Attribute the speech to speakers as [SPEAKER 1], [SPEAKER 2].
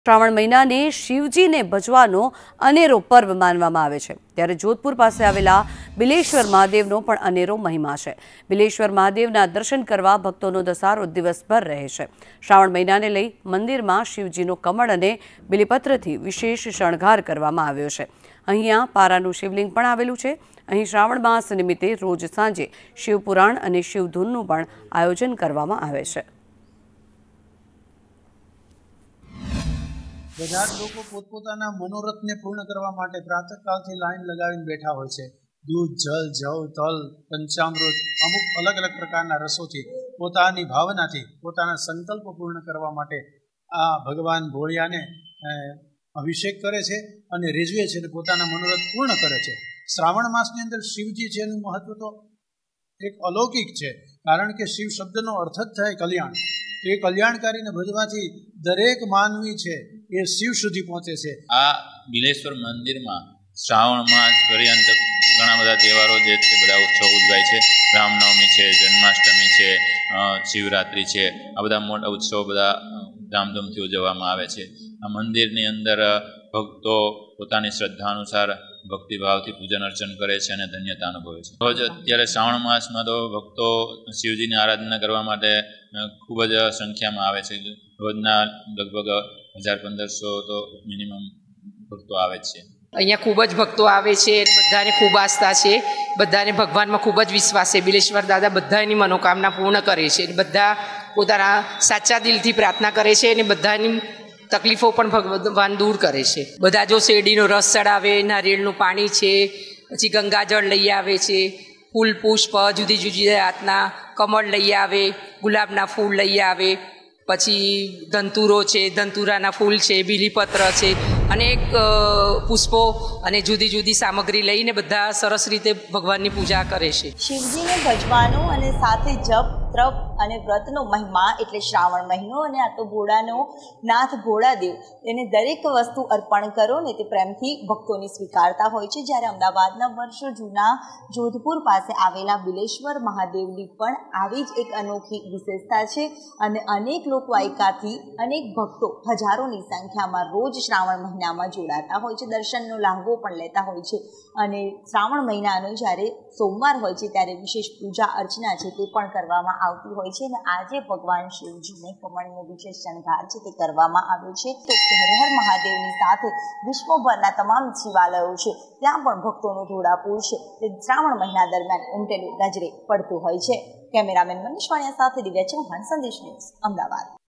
[SPEAKER 1] શ્રાવણ મહિનાને શિવજીને ભજવાનો અનેરો પર્વ માનવામાં આવે છે ત્યારે જોધપુર પાસે આવેલા બિલેશ્વર મહાદેવનો પણ અનેરો મહિમા છે। બિલેશ્વર મહાદેવના દર્શન કરવા ભક્તોનો ધસારો દિવસભર રહે છે। શ્રાવણ મહિનાને લઈ મંદિરમાં શિવજીનો કમળ અને બિલીપત્રથી વિશેષ શણગાર કરવામાં આવ્યો છે। અહીંયા પારાનું શિવલિંગ પણ આવેલું છે। અહીં શ્રાવણ માસ નિમિત્તે રોજ સાંજે શિવપુરાણ અને શિવધૂનનું પણ આયોજન કરવામાં આવે છે।
[SPEAKER 2] બધા જ લોકો પોતપોતાના મનોરથને પૂર્ણ કરવા માટે પ્રાતઃકાળથી લાઈન લગાવીને બેઠા હોય છે। દૂધ, જલ, જવ, તલ, પંચામૃત, અમુક અલગ અલગ પ્રકારના રસોથી પોતાની ભાવનાથી પોતાના સંકલ્પ પૂર્ણ કરવા માટે આ ભગવાન ભોળિયાને અભિષેક કરે છે અને રીઝવે છે અને પોતાના મનોરથ પૂર્ણ કરે છે। શ્રાવણ માસની અંદર શિવજી છે એનું મહત્વ તો એક અલૌકિક છે, કારણ કે શિવ શબ્દનો અર્થ જ થાય કલ્યાણ। તો એ કલ્યાણકારીને ભજવાથી દરેક માનવી છે એ શિવ સુધી પહોંચે છે।
[SPEAKER 3] આ બિલેશ્વર મંદિરમાં શ્રાવણ માસ પર્યંત ઘણા બધા તહેવારો જે છે બધા ઉત્સવ ઉજવાય છે। રામનવમી છે, જન્માષ્ટમી છે, શિવરાત્રિ છે, આ બધા મોટા ઉત્સવો બધા ધામધૂમથી ઉજવવામાં આવે છે। આ મંદિરની અંદર ભક્તો પોતાની શ્રદ્ધા અનુસાર ભક્તિભાવથી પૂજન અર્ચન કરે છે અને ધન્યતા અનુભવે છે। રોજ અત્યારે શ્રાવણ માસમાં તો ભક્તો શિવજીની આરાધના કરવા માટે ખૂબ જ સંખ્યામાં આવે છે। રોજના લગભગ 1000-1500 તો મિનિમમ ભક્તો આવે જ છે।
[SPEAKER 4] અહીંયા ખૂબ જ ભક્તો આવે છે, બધાને ખૂબ આસ્થા છે, બધાને ભગવાનમાં ખૂબ જ વિશ્વાસ છે। બિલેશ્વર દાદા બધાની મનોકામના પૂર્ણ કરે છે, બધા પોતાના સાચા દિલથી પ્રાર્થના કરે છે અને બધાની તકલીફો પણ ભગવાન દૂર કરે છે। બધા જો શેરડીનો રસ ચડાવે, નારિયેળનું પાણી છે, પછી ગંગાજળ લઈ આવે છે, ફૂલ પુષ્પ જુદી જુદી જાતના, કમળ લઈ આવે, ગુલાબના ફૂલ લઈ આવે, પછી ધંતુરો છે, ધંતુરાના ફૂલ છે, બીલીપત્ર છે, અનેક પુષ્પો અને જુદી જુદી સામગ્રી લઈને બધા સરસ રીતે ભગવાનની પૂજા કરે છે।
[SPEAKER 5] શિવજીને ભજવાનો અને સાથે જપ તપ અને વ્રતનો મહિમા એટલે શ્રાવણ મહિનો અને આ તો ભોળાનો નાથ ભોળાદેવ એને દરેક વસ્તુ અર્પણ કરો ને તે પ્રેમથી ભક્તોની સ્વીકારતા હોય છે। જ્યારે અમદાવાદના વર્ષો જૂના જોધપુર પાસે આવેલા બિલેશ્વર મહાદેવની પણ આવી જ એક અનોખી વિશેષતા છે અને અનેક લોકવાયકાથી અનેક ભક્તો હજારોની સંખ્યામાં રોજ શ્રાવણ મહિનામાં જોડાતા હોય છે, દર્શનનો લાહવો પણ લેતા હોય છે અને શ્રાવણ મહિનાનો જ્યારે સોમવાર હોય છે ત્યારે વિશેષ પૂજા અર્ચના છે તે પણ કરવામાં આવતી હોય છે અને આજે ભગવાન શિવજીને કમળનો વિશેષ શણગાર છે તે કરવામાં આવ્યો છે। તો હર હર મહાદેવની સાથે વિશ્વભરના તમામ શિવાલયો છે ત્યાં પણ ભક્તોનું ઘોડાપૂર છે તે શ્રાવણ મહિના દરમિયાન ઉમટેલું નજરે પડતું હોય છે। કેમેરામેન મનીષ વાણિયા સાથે દિવ્યા ચૌહાણ, સંદેશ ન્યૂઝ, અમદાવાદ।